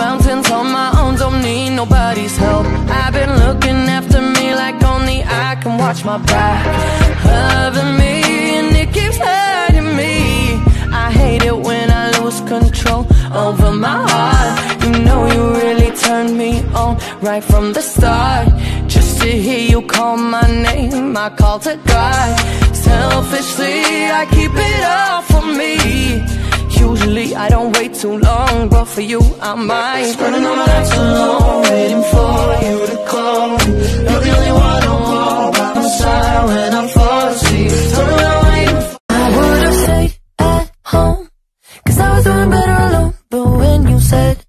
mountains on my own, don't need nobody's help. I've been looking after me like only I can watch my back. Loving me and it keeps hurting me. I hate it when I lose control over my heart. You know you really turned me on right from the start. Just to hear you call my name, I call to God. Selfishly, I keep it all for me. Usually I don't wait too long, but for you I might. Spending all my nights alone, waiting for you to call me. You're the only one I want by my side when I fall asleep. Tell me what I'm waiting for. I would've stayed at home, 'cause I was doing better alone. But when you said